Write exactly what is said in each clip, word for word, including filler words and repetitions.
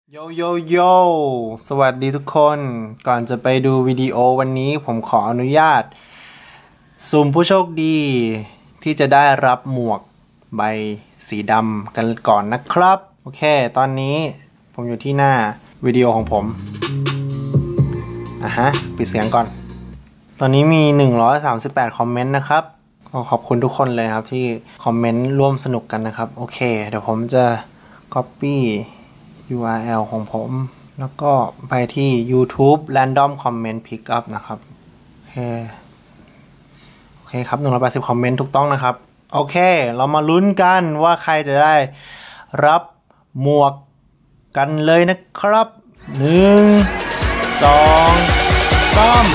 โยโยโยสวัสดีทุกคนก่อนจะไปดูวิดีโอวันนี้ผมขออนุญาตสุ่มผู้โชคดีที่จะได้รับหมวกใบสีดำกันก่อนนะครับโอเคตอนนี้ผมอยู่ที่หน้าวิดีโอของผมอ่ะฮะปิดเสียงก่อนตอนนี้มีหนึ่งร้อยสามสิบแปดคอมเมนต์นะครับขอบคุณทุกคนเลยครับที่คอมเมนต์ร่วมสนุกกันนะครับโอเคเดี๋ยวผมจะ copyยู อาร์ แอล ของผมแล้วก็ไปที่ YouTube Random Comment Pickup นะครับโอเคโอเคครับหนึ่งร้อยแปดสิบคอมเมนต์ถูกต้องนะครับโอเคเรามาลุ้นกันว่าใครจะได้รับหมวกกันเลยนะครับหนึ่ง สอง สาม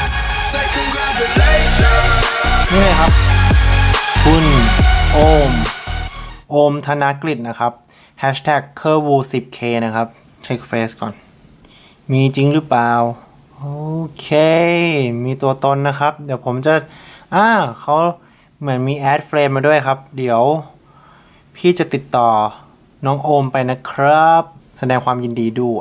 นี่เลยครับคุณโอมโอมธนกฤษนะครับHashtag เคอร์วู สิบเค นะครับเช็คเฟซก่อนมีจริงหรือเปล่าโอเคมีตัวตนนะครับเดี๋ยวผมจะอ่าเขาเหมือนมีแอดเฟรมมาด้วยครับเดี๋ยวพี่จะติดต่อน้องโอมไปนะครับแสดงความยินดีด้วย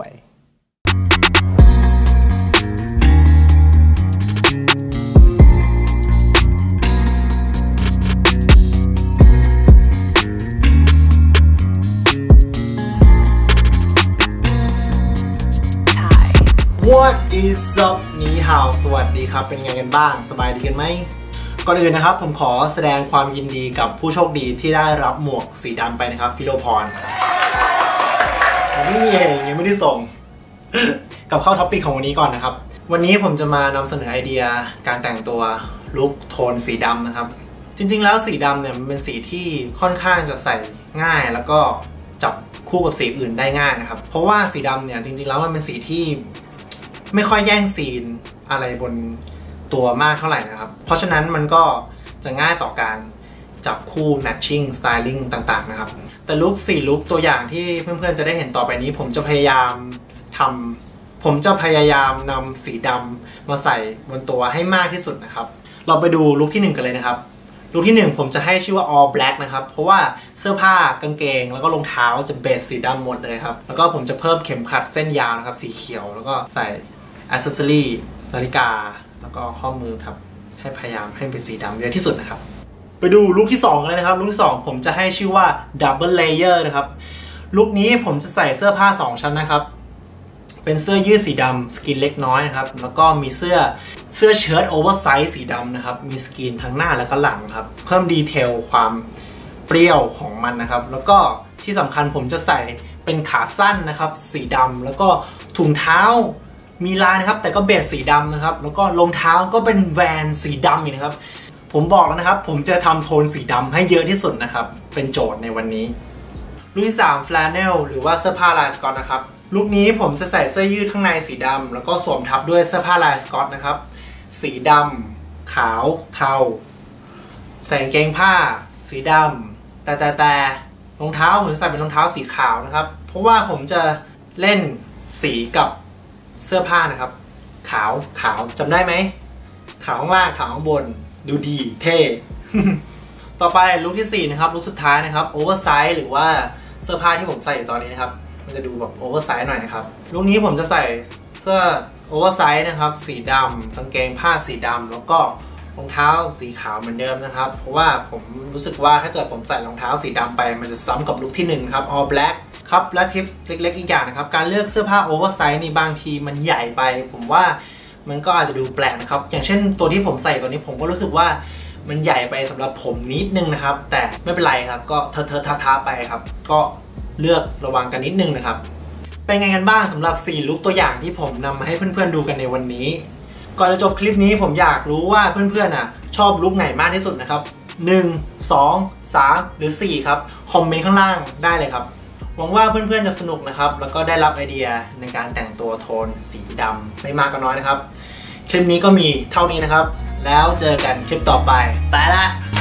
What is up นี่ฮาวสวัสดีครับเป็นไงกันบ้างสบายดีกันไหมก่อนอื่นนะครับผมขอแสดงความยินดีกับผู้โชคดีที่ได้รับหมวกสีดำไปนะครับฟิโลพรยังไม่มีเองยังไม่ได้ส่ง กับเข้าท็อปิกของวันนี้ก่อนนะครับวันนี้ผมจะมานำเสนอไอเดียการแต่งตัวลุคโทนสีดำนะครับจริงๆแล้วสีดำเนี่ยมันเป็นสีที่ค่อนข้างจะใส่ง่ายแล้วก็จับคู่กับสีอื่นได้ง่ายนะครับเพราะว่าสีดำเนี่ยจริงๆแล้วมันเป็นสีที่ไม่ค่อยแย่งซีนอะไรบนตัวมากเท่าไหร่นะครับเพราะฉะนั้นมันก็จะง่ายต่อการจับคู่ matching styling ต่างๆนะครับแต่ลุคสี่ลุคตัวอย่างที่เพื่อนๆจะได้เห็นต่อไปนี้ผมจะพยายามทำผมจะพยายามนำสีดำมาใส่บนตัวให้มากที่สุดนะครับเราไปดูลุคที่หนึ่งกันเลยนะครับลุคที่หนึ่งผมจะให้ชื่อว่า all black นะครับเพราะว่าเสื้อผ้ากางเกงแล้วก็รองเท้าจะเบสสีดำหมดเลยครับแล้วก็ผมจะเพิ่มเข็มขัดเส้นยาวนะครับสีเขียวแล้วก็ใส่accessory นาฬิกาแล้วก็ข้อมือครับให้พยายามให้เป็นสีดำเยอะที่สุดนะครับไปดูลุคที่สองเลยนะครับลุคที่สองผมจะให้ชื่อว่า double layer นะครับลุคนี้ผมจะใส่เสื้อผ้าสองชั้นนะครับเป็นเสื้อยืดสีดำสกินเล็กน้อยนะครับแล้วก็มีเสื้อเสื้อเชิ้ตโอเวอร์ไซส์สีดำนะครับมีสกินทั้งหน้าและก็หลังครับเพิ่มดีเทลความเปรี้ยวของมันนะครับแล้วก็ที่สำคัญผมจะใส่เป็นขาสั้นนะครับสีดำแล้วก็ถุงเท้ามีลายนะครับแต่ก็เบสสีดำนะครับแล้วก็รองเท้าก็เป็นแวนสีดำอีกนะครับผมบอกแล้วนะครับผมจะทำโทนสีดำให้เยอะที่สุดนะครับเป็นโจทย์ในวันนี้ลุคที่สาม flannel หรือว่าเสื้อผ้าลายสกอตนะครับลุคนี้ผมจะใส่เสื้อยืดข้างในสีดำแล้วก็สวมทับด้วยเสื้อผ้าลายสกอตนะครับสีดำขาวเทาใส่กางเกงผ้าสีดำแต่แต่แต่รองเท้าผมจะใส่เป็นรองเท้าสีขาวนะครับเพราะว่าผมจะเล่นสีกับเสื้อผ้านะครับขาวขาวจำได้ไหมขาวข้างล่างขาวข้างบนดูดีเท่ ต่อไปลุคที่สี่นะครับลุคสุดท้ายนะครับโอเวอร์ไซส์หรือว่าเสื้อผ้าที่ผมใส่อยู่ตอนนี้นะครับมันจะดูแบบโอเวอร์ไซส์หน่อยนะครับลุคนี้ผมจะใส่เสื้อโอเวอร์ไซส์นะครับสีดำกางเกงผ้าสีดำแล้วก็รองเท้าสีขาวเหมือนเดิมนะครับเพราะว่าผมรู้สึกว่าถ้าเกิดผมใส่รองเท้าสีดำไปมันจะซ้ำกับลุคที่หนึ่งครับ all blackครับและทิปเล็กๆอีกอย่างนะครับการเลือกเสื้อผ้าโอเวอร์ไซส์นี่บางทีมันใหญ่ไปผมว่ามันก็อาจจะดูแปลกนะครับอย่างเช่นตัวที่ผมใส่ตัวนี้ผมก็รู้สึกว่ามันใหญ่ไปสำหรับผมนิดนึงนะครับแต่ไม่เป็นไรครับก็เทอะเทอะท้าๆไปครับก็เลือกระวังกันนิดนึงนะครับเป็นไงกันบ้างสำหรับสี่ลุคตัวอย่างที่ผมนำมาให้เพื่อนๆดูกันในวันนี้ก่อนจะจบคลิปนี้ผมอยากรู้ว่าเพื่อนๆอ่ะชอบลุคไหนมากที่สุดนะครับหนึ่ง สอง สามหรือสี่ครับคอมเมนต์ข้างล่างได้เลยครับหวังว่าเพื่อนๆจะสนุกนะครับแล้วก็ได้รับไอเดียในการแต่งตัวโทนสีดำไม่มากก็น้อยนะครับคลิปนี้ก็มีเท่านี้นะครับแล้วเจอกันคลิปต่อไปไปละ